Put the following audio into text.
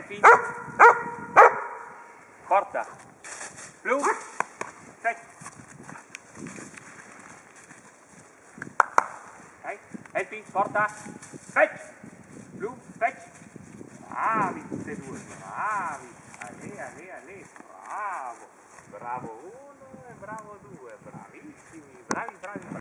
Elfin, porta, Plume, fetch. Ok, Elfin, porta, fetch, Plume, fetch. Bravi tutte e due, bravi. Ale, ale, ale, bravo. Bravo uno e bravo due, bravissimi, bravi, bravi.